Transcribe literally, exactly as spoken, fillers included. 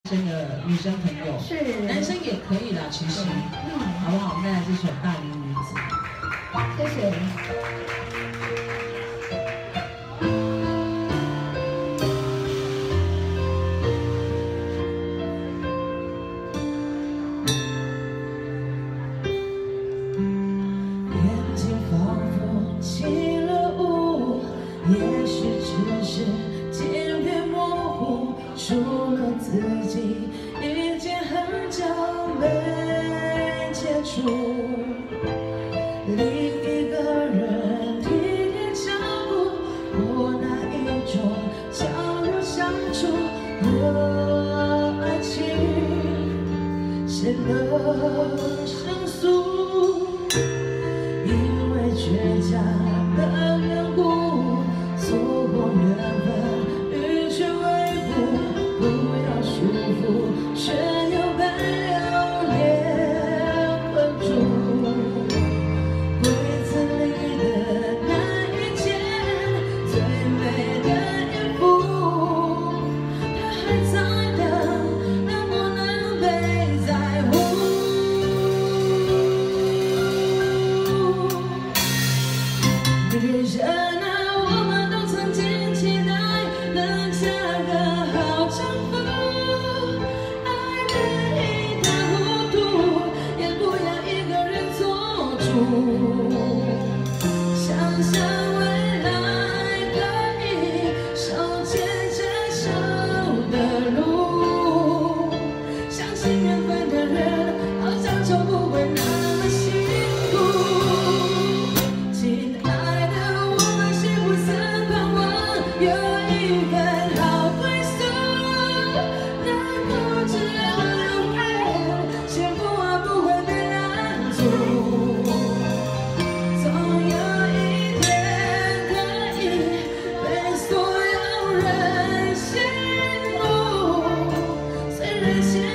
这个女生朋友， 是男生也可以啦，其实，嗯，好不好？我们来这首《大龄女子》， 谢谢。 眼睛仿佛起了雾，也许只是渐变模糊，除了自己，已经很久没接触。另一个人体贴照顾，过那一种交流相处的爱情，显得生疏。因为倔强的缘故，错过缘分，欲却未卜，不要束缚，却又被流年困住。柜子里的那一件最美的衣服，它还在等，能不能被在乎？别人啊，我们都曾经期待能嫁个好丈夫，爱得一塌糊涂，也不要一个人做主。想象未来可以手牵着手的路，相信缘分的人，好像就不会那么辛苦。亲爱的。有一份好归宿，能够只有永远，幸福啊不会被拦阻。总有一天可以被所有人羡慕，虽然现